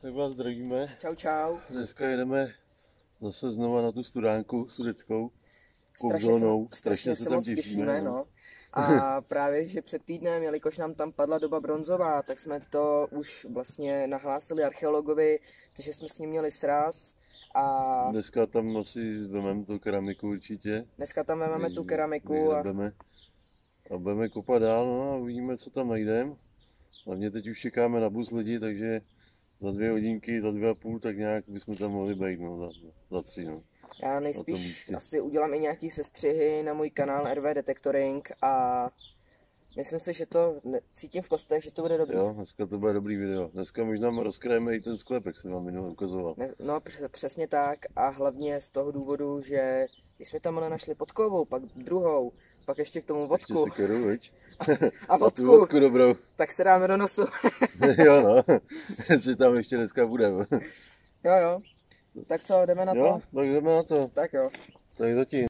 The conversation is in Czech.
Tak vás zdravíme. Čau, čau. Dneska jedeme zase znova na tu studánku sudeckou. Strašně se moc těšíme, no. A právě, že před týdnem, jelikož nám tam padla doba bronzová, tak jsme to už vlastně nahlásili archeologovi, takže jsme s ním měli sraz. A dneska tam asi vezmeme tu keramiku určitě. Dneska tam vezmeme tu keramiku a budeme kopat dál, no a uvidíme, co tam najdeme. Hlavně teď už čekáme na bus lidi, takže za 2 hodinky, za 2,5, tak nějak bychom tam mohli být, no, za 3, no. Já nejspíš asi udělám i nějaký sestřihy na můj kanál RV Detectoring a myslím si, že to cítím v kostech, že to bude dobrý. Jo, dneska to bude dobrý video. Dneska možná rozkrajeme i ten sklep, jak jsem vám minule ukazoval. No, přesně tak a hlavně z toho důvodu, že když jsme tam ale našli podkovou, pak druhou, pak ještě k tomu vodku. Ještě sekeru, viď? A vodku. A tu vodku dobrou. Tak se dáme do nosu. Jo no, jestli tam ještě dneska budeme. Jo. Tak co, jdeme na to? Jo, tak jdeme na to. Tak jo. Tak zatím.